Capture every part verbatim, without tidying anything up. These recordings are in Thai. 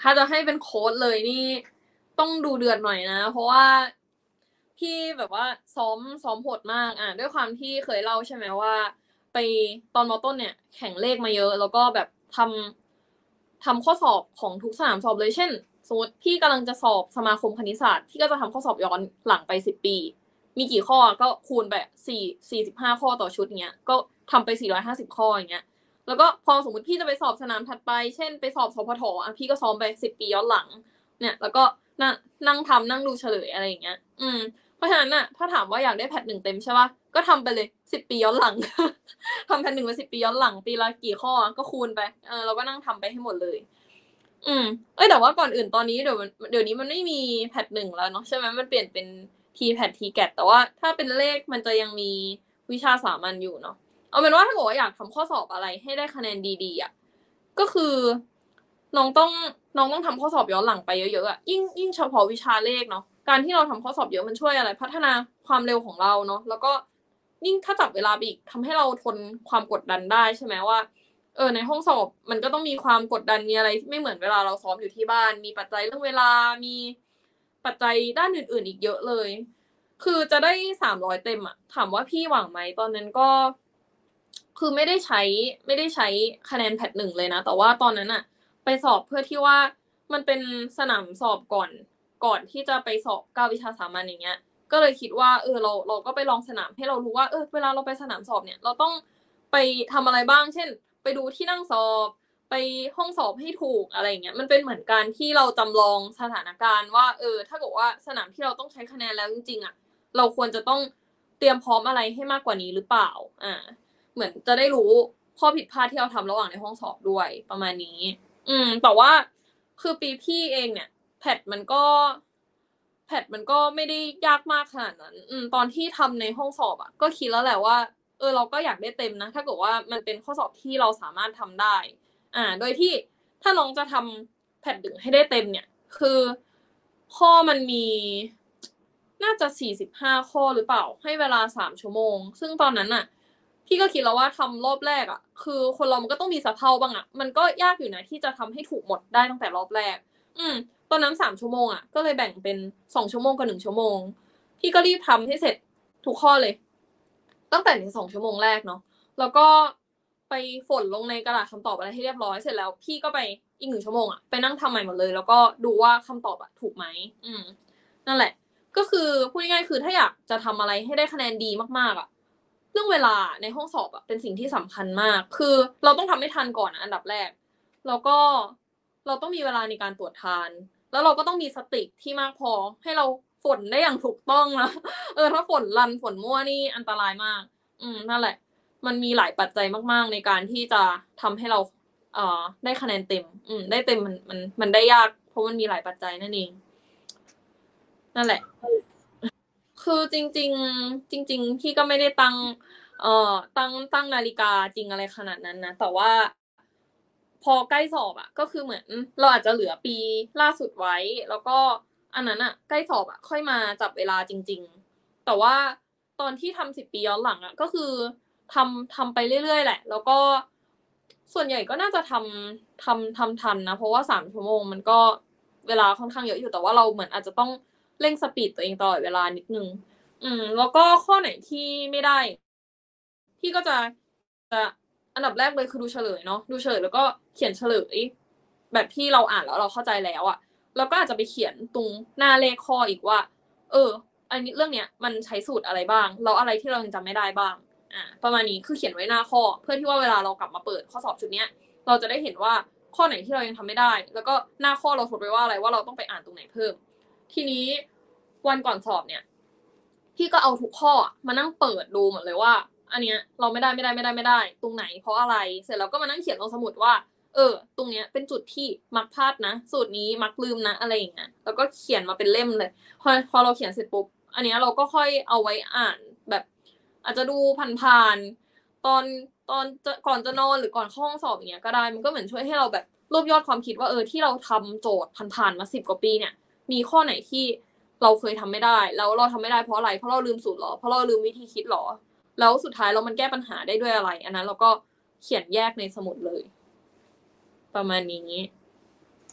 ถ้าจะให้เป็นโค้ดเลยนี่ต้องดูเดือดหน่อยนะ เพราะว่าพี่แบบว่าซ้อมซ้อมโหดมากอ่ะด้วยความที่เคยเล่าใช่ไหมว่าไปตอนมต้นเนี่ยแข่งเลขมาเยอะแล้วก็แบบทำทำข้อสอบของทุกสนามสอบเลยเช่นสมมติพี่กำลังจะสอบสมาคมคณิตศาสตร์พี่ก็จะทำข้อสอบย้อนหลังไปสิบปีมีกี่ข้อก็คูณไปสี่สี่สิบห้าข้อต่อชุดเงี้ยก็ทำไปสี่ร้อยห้าสิบข้ออย่างเงี้ยแล้วก็พอสมมติพี่จะไปสอบสนามถัดไปเช่นไปสอบสพทอ่ะพี่ก็ซ้อมไปสิบปีย้อนหลังเนี่ยแล้วก็นั่งนั่งทำนั่งดูเฉลยอะไรอย่างเงี้ยอืมเพราะฉะนั้นน่ะถ้าถามว่าอยากได้แพทหนึ่งเต็มใช่ป่ะก็ทำไปเลยสิบปีย้อนหลัง ทำแพทหนึ่งไปสิบปีย้อนหลังปีละกี่ข้อก็คูณไปเออเราก็นั่งทำไปให้หมดเลยอืมเอ้ยแต่ว่าก่อนอื่นตอนนี้เดี๋ยวเดี๋ยวนี้มันไม่มีแพทหนึ่งแล้วเนาะใช่ไหมมันเปลี่ยนเป็นทีแพททีแกตแต่ว่าถ้าเป็นเลขมันจะยังมีวิชาสามัญอยู่เนาะเอาเป็นว่าถ้าเกิดว่าอยากทำข้อสอบอะไรให้ได้คะแนนดีๆอ่ะก็คือน้องต้องน้องต้องทำข้อสอบย้อนหลังไปเยอะๆอ่ะยิ่งยิ่งเฉพาะวิชาเลขเนาะการที่เราทำข้อสอบเยอะมันช่วยอะไรพัฒนาความเร็วของเราเนาะแล้วก็ยิ่งถ้าจับเวลาไปอีกทำให้เราทนความกดดันได้ใช่ไหมว่าเออในห้องสอบมันก็ต้องมีความกดดันมีอะไรไม่เหมือนเวลาเราซ้อมอยู่ที่บ้านมีปัจจัยเรื่องเวลามีปัจจัยด้านอื่นๆอีกเยอะเลยคือจะได้สามร้อยเต็มอะถามว่าพี่หวังไหมตอนนั้นก็คือไม่ได้ใช้ไม่ได้ใช้คะแนนแพทหนึ่งเลยนะแต่ว่าตอนนั้นอะไปสอบเพื่อที่ว่ามันเป็นสนามสอบก่อนก่อนที่จะไปสอบเก้าวิชาสามัญอย่างเงี้ยก็เลยคิดว่าเออเราเราก็ไปลองสนามให้เรารู้ว่าเออเวลาเราไปสนามสอบเนี่ยเราต้องไปทำอะไรบ้างเช่นไปดูที่นั่งสอบไปห้องสอบให้ถูกอะไรอย่างเงี้ยมันเป็นเหมือนการที่เราจำลองสถานการณ์ว่าเออถ้าเกิดว่าสนามที่เราต้องใช้คะแนนแล้วจริงๆอ่ะเราควรจะต้องเตรียมพร้อมอะไรให้มากกว่านี้หรือเปล่าอ่าเหมือนจะได้รู้ข้อผิดพลาดที่เราทำระหว่างในห้องสอบด้วยประมาณนี้อืมแต่ว่าคือปีพี่เองเนี่ยแพทมันก็แพทมันก็ไม่ได้ยากมากขนาดนั้นอืมตอนที่ทำในห้องสอบอ่ะก็คิดแล้วแหละว่าเออเราก็อยากได้เต็มนะถ้าเกิดว่ามันเป็นข้อสอบที่เราสามารถทำได้อ่าโดยที่ถ้าน้องจะทำแพทดึงให้ได้เต็มเนี่ยคือข้อมันมีน่าจะสี่สิบห้าข้อหรือเปล่าให้เวลาสามชั่วโมงซึ่งตอนนั้นน่ะพี่ก็คิดแล้วว่าทำรอบแรกอ่ะคือคนเรามันก็ต้องมีสะเพร่าบ้างอ่ะมันก็ยากอยู่นะที่จะทำให้ถูกหมดได้ตั้งแต่รอบแรกอืมตอนนั้นสามชั่วโมงอ่ะก็เลยแบ่งเป็นสองชั่วโมงกับหนึ่งชั่วโมงพี่ก็รีบทำให้เสร็จทุกข้อเลยตั้งแต่ในสองชั่วโมงแรกเนาะแล้วก็ไปฝนลงในกระดาษคำตอบอะไรให้เรียบร้อยเสร็จแล้วพี่ก็ไปอีกหนึ่งชั่วโมงอ่ะไปนั่งทำใหม่หมดเลยแล้วก็ดูว่าคำตอบอ่ะถูกไหมอืมนั่นแหละก็คือพูดง่ายๆคือถ้าอยากจะทำอะไรให้ได้คะแนนดีมากๆอ่ะเรื่องเวลาในห้องสอบอ่ะเป็นสิ่งที่สำคัญมากคือเราต้องทำให้ทันก่อนนะอันดับแรกแล้วก็เราต้องมีเวลาในการตรวจทานแล้วเราก็ต้องมีสติที่มากพอให้เราฝนได้อย่างถูกต้องนะเออถ้าฝนรันฝนมั่วนี่อันตรายมากอืมนั่นแหละมันมีหลายปัจจัยมากๆในการที่จะทำให้เราเอ่อได้คะแนนเต็มอืมได้เต็มมันมันมันได้ยากเพราะมันมีหลายปัจจัยนั่นเองนั่นแหละคือจริงๆจริงๆพี่ก็ไม่ได้ตั้งเอ่อตั้งตั้งนาฬิกาจริงอะไรขนาดนั้นนะแต่ว่าพอใกล้สอบอะก็คือเหมือนเราอาจจะเหลือปีล่าสุดไว้แล้วก็อันนั้นอะใกล้สอบอะค่อยมาจับเวลาจริงๆแต่ว่าตอนที่ทำสิบปีย้อนหลังอะก็คือทำทำไปเรื่อยๆแหละแล้วก็ส่วนใหญ่ก็น่าจะทำทำทำทันนะเพราะว่าสามชั่วโมงมันก็เวลาค่อนข้างเยอะอยู่แต่ว่าเราเหมือนอาจจะต้องเร่งสปีดตัวเองตลอดเวลานิดนึงอืมแล้วก็ข้อไหนที่ไม่ได้พี่ก็จะจะอันดับแรกเลยคือดูเฉลยเนาะดูเฉลยแล้วก็เขียนเฉลยแบบที่เราอ่านแล้วเราเข้าใจแล้วอะแล้วก็อาจจะไปเขียนตรงหน้าเลขข้ออีกว่าเอออันนี้เรื่องเนี้ยมันใช้สูตรอะไรบ้างแล้วอะไรที่เรายังจำไม่ได้บ้างอ่าประมาณนี้คือเขียนไว้หน้าข้อเพื่อที่ว่าเวลาเรากลับมาเปิดข้อสอบชุดเนี้ยเราจะได้เห็นว่าข้อไหนที่เรายังทำไม่ได้แล้วก็หน้าข้อเราทดไว้ว่าอะไรว่าเราต้องไปอ่านตรงไหนเพิ่มทีนี้วันก่อนสอบเนี่ยพี่ก็เอาทุกข้อมานั่งเปิดดูหมดเลยว่าอันเนี้ยเราไม่ได้ไม่ได้ไม่ได้ไม่ได้ตรงไหนเพราะอะไรเสร็จแล้วก็มานั่งเขียนลงสมุดว่าเออตรงเนี้ยเป็นจุดที่มักพลาดนะสูตรนี้มักลืมนะอะไรอย่างเงี้ยแล้วก็เขียนมาเป็นเล่มเลยพอพอเราเขียนเสร็จปุ๊บอันเนี้ยเราก็ค่อยเอาไว้อ่านแบบอาจจะดูผ่านๆตอนตอนก่อนจะนอนหรือก่อนเข้าห้องสอบอย่างเงี้ยก็ได้มันก็เหมือนช่วยให้เราแบบรวบยอดความคิดว่าเออที่เราทำโจทย์ผ่านๆมาสิบกว่าปีเนี่ยมีข้อไหนที่เราเคยทำไม่ได้แล้วเราทำไม่ได้เพราะอะไรเพราะเราลืมสูตรหรอเพราะเราลืมวิธีคิดหรอแล้วสุดท้ายเรามันแก้ปัญหาได้ด้วยอะไรอันนั้นเราก็เขียนแยกในสมุดเลยประมาณนี้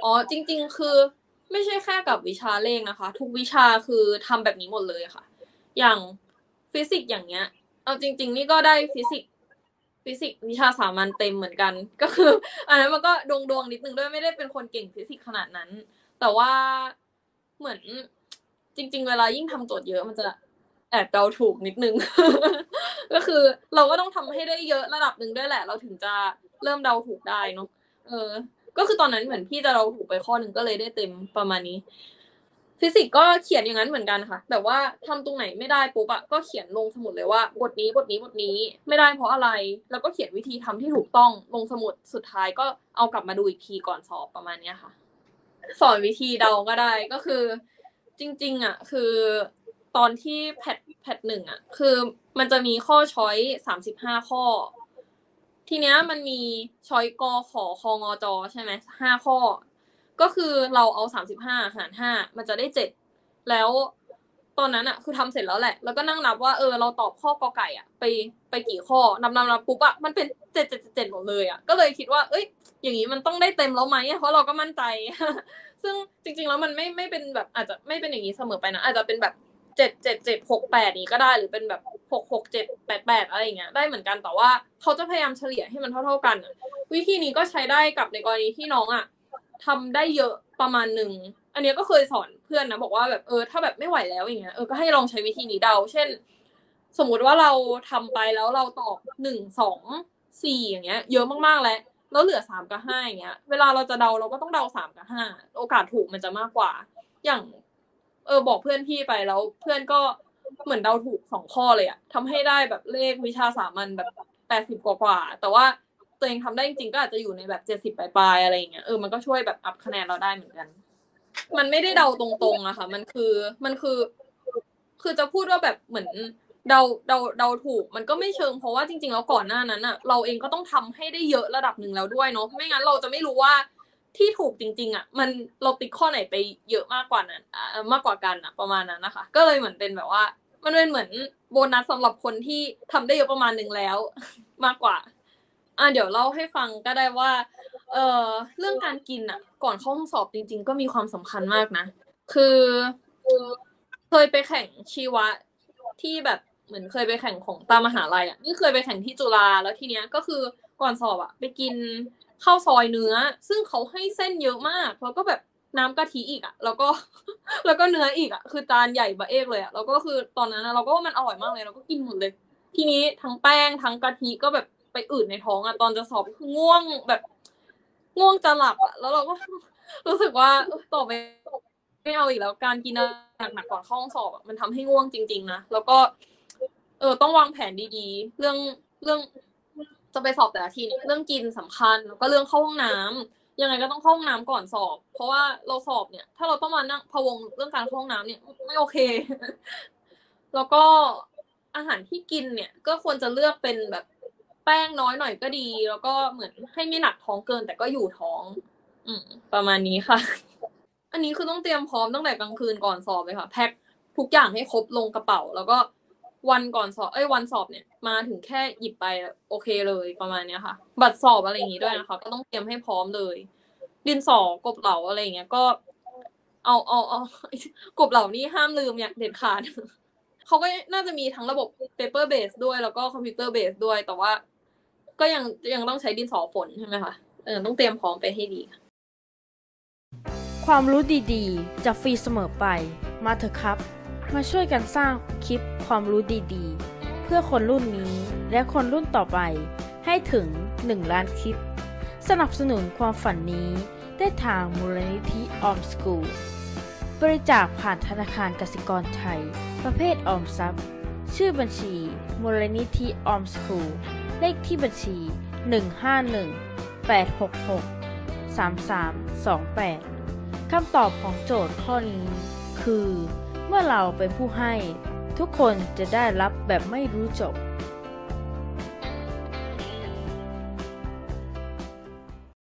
อ๋อจริงๆคือไม่ใช่แค่กับวิชาเลขนะคะทุกวิชาคือทำแบบนี้หมดเลยค่ะอย่างฟิสิกส์อย่างเงี้ยเอาจริงๆนี่ก็ได้ฟิสิกส์ฟิสิกส์วิชาสามัญเต็มเหมือนกันก็คืออันนั้นมันก็ดวงๆนิดนึงด้วยไม่ได้เป็นคนเก่งฟิสิกส์ขนาดนั้นแต่ว่าเหมือนจริงๆเวลายิ่งทำโจทย์เยอะมันจะแอบเดาถูกนิดนึง ก็คือเราก็ต้องทำให้ได้เยอะระดับหนึ่งด้วยแหละเราถึงจะเริ่มเดาถูกได้เนาะเออก็คือตอนนั้นเหมือนพี่จะเดาถูกไปข้อหนึ่งก็เลยได้เต็มประมาณนี้ฟิสิกส์ก็เขียนอย่างนั้นเหมือนกันค่ะแต่ว่าทำตรงไหนไม่ได้ปุ๊บอะก็เขียนลงสมุดเลยว่าบทนี้บทนี้บทนี้ไม่ได้เพราะอะไรแล้วก็เขียนวิธีทำที่ถูกต้องลงสมุดสุดท้ายก็เอากลับมาดูอีกทีก่อนสอบประมาณนี้ค่ะสอนวิธีเดาก็ได้ก็คือจริงๆอะคือตอนที่แพทแพทหนึ่งอะคือมันจะมีข้อช้อยสามสิบห้าข้อทีเนี้ยมันมีช้อยกขอคงจใช่ไหมห้าข้อก็คือเราเอาสามสิบห้าหารห้ามันจะได้เจ็ดแล้วตอนนั้นอะคือทำเสร็จแล้วแหละแล้วก็นั่งนับว่าเออเราตอบข้อกอไก่อะไปไปกี่ข้อนับนับนับปุ๊บอะมันเป็นเจ็ดเจ็ดเจ็ดหมดเลยอะก็เลยคิดว่าเอ้ยอย่างนี้มันต้องได้เต็มแล้วไหมเพราะเราก็มั่นใจ ซึ่งจริงๆแล้วมันไม่ไม่เป็นแบบอาจจะไม่เป็นอย่างนี้เสมอไปนะอาจจะเป็นแบบเจ็ดเจ็ดเจ็ดหกแปดนี้ก็ได้หรือเป็นแบบหกหกเจ็ดแปดแปดอะไรอย่างเงี้ยได้เหมือนกันแต่ว่าเขาจะพยายามเฉลี่ยให้มันเท่าๆกันวิธีนี้ก็ใช้ได้กับในกรณีที่น้องอ่ะทำได้เยอะประมาณหนึ่งอันนี้ก็เคยสอนเพื่อนนะบอกว่าแบบเออถ้าแบบไม่ไหวแล้วอย่างเงี้ยเออก็ให้ลองใช้วิธีนี้เดาเช่นสมมุติว่าเราทำไปแล้วเราตอบหนึ่งสองสี่อย่างเงี้ยเยอะมากๆแล้วแล้วเหลือสามกับห้าอย่างเงี้ยเวลาเราจะเดาเราก็ต้องเดาสามกับห้าโอกาสถูกมันจะมากกว่าอย่างเออบอกเพื่อนพี่ไปแล้วเพื่อนก็เหมือนเดาถูกสองข้อเลยอะทำให้ได้แบบเลขวิชาสามัญแบบแปดสิบกว่าๆแต่ว่าตัวเองทำได้จริงๆก็อาจจะอยู่ในแบบเจ็ดสิบปลายๆอะไรอย่างเงี้ยเออมันก็ช่วยแบบอัพคะแนนเราได้เหมือนกันมันไม่ได้เดาตรงๆอะค่ะมันคือมันคือคือจะพูดว่าแบบเหมือนเดาเดาเดาถูกมันก็ไม่เชิงเพราะว่าจริงๆแล้วก่อนหน้านั้นอะเราเองก็ต้องทำให้ได้เยอะระดับหนึ่งแล้วด้วยเนาะไม่งั้นเราจะไม่รู้ว่าที่ถูกจริงๆอะมันเราติ๊กข้อไหนไปเยอะมากกว่านั้นมากกว่ากันอะประมาณนั้นนะคะก็เลยเหมือนเป็นแบบว่ามันเป็นเหมือนโบนัสสำหรับคนที่ทำได้เยอะประมาณหนึ่งแล้วมากกว่าอ่ะเดี๋ยวเล่าให้ฟังก็ได้ว่าเอ่อเรื่องการกินอ่ะก่อนเข้าห้องสอบจริงๆก็มีความสำคัญมากนะคือเคยไปแข่งชีวะที่แบบเหมือนเคยไปแข่งของตามมหาลัยอ่ะนี่เคยไปแข่งที่จุฬาแล้วทีเนี้ยก็คือก่อนสอบอ่ะไปกินข้าวซอยเนื้อซึ่งเขาให้เส้นเยอะมากแล้วก็แบบน้ำกะทิอีกอ่ะแล้วก็แล้วก็เนื้ออีกอ่ะคือจานใหญ่บะเอกเลยอ่ะแล้วก็คือตอนนั้นเราก็ว่ามันอร่อยมากเลยเราก็กินหมดเลยทีนี้ทั้งแป้งทั้งกะทิก็แบบไปอืดในท้องอ่ะตอนจะสอบคือง่วงแบบง่วงจะหลับอ่ะแล้วเราก็รู้สึกว่าต่อไปไม่เอาอีกแล้วการกินหนักๆก่อนเข้าห้องสอบอ่ะมันทำให้ง่วงจริงๆนะแล้วก็เออต้องวางแผนดีๆเรื่องเรื่องจะไปสอบแต่ละทีเนี่ยเรื่องกินสำคัญแล้วก็เรื่องเข้าห้องน้ำยังไงก็ต้องเข้าห้องน้ำก่อนสอบเพราะว่าเราสอบเนี่ยถ้าเราต้องมานั่งพะวงเรื่องการเข้าห้องน้ำเนี่ยไม่โอเคแล้วก็อาหารที่กินเนี่ยก็ควรจะเลือกเป็นแบบแป้งน้อยหน่อยก็ดีแล้วก็เหมือนให้ไม่หนักท้องเกินแต่ก็อยู่ท้องอืมประมาณนี้ค่ะอันนี้คือต้องเตรียมพร้อมตั้งแต่กลางคืนก่อนสอบเลยค่ะแพ็คทุกอย่างให้ครบลงกระเป๋าแล้วก็วันก่อนสอบเอ้ยวันสอบเนี่ยมาถึงแค่หยิบไปโอเคเลยประมาณนี้ค่ะบัตรสอบอะไรอย่างงี้ด้วยนะคะก็ต้องเตรียมให้พร้อมเลยดินสอกบเหลาอะไรอย่างเงี้ยก็เอาเอาเอากบเหลานี่ห้ามลืมอย่างเด็ดขาดเขาก็น่าจะมีทั้งระบบ paper base ด้วยแล้วก็ computer base ด้วยแต่ว่าก็ยังยังต้องใช้ดินสอฝนใช่ไหมคะเออต้องเตรียมพร้อมไปให้ดีความรู้ดีๆจะฟรีเสมอไปมาเถอะครับมาช่วยกันสร้างคลิปความรู้ดีๆเพื่อคนรุ่นนี้และคนรุ่นต่อไปให้ถึงหนึ่งล้านคลิปสนับสนุนความฝันนี้ได้ทางมูลนิธิออมสกูลบริจาคผ่านธนาคารกสิกรไทยประเภทออมทรัพย์ชื่อบัญชีมูลนิธิออมสกูลเลขที่บัญชีหนึ่ง ห้า หนึ่ง แปด หก หก สาม สาม สอง แปดคำตอบของโจทย์ข้อนี้คือเมื่อเราเป็นผู้ให้ทุกคนจะได้รับแบบไม่รู้จบ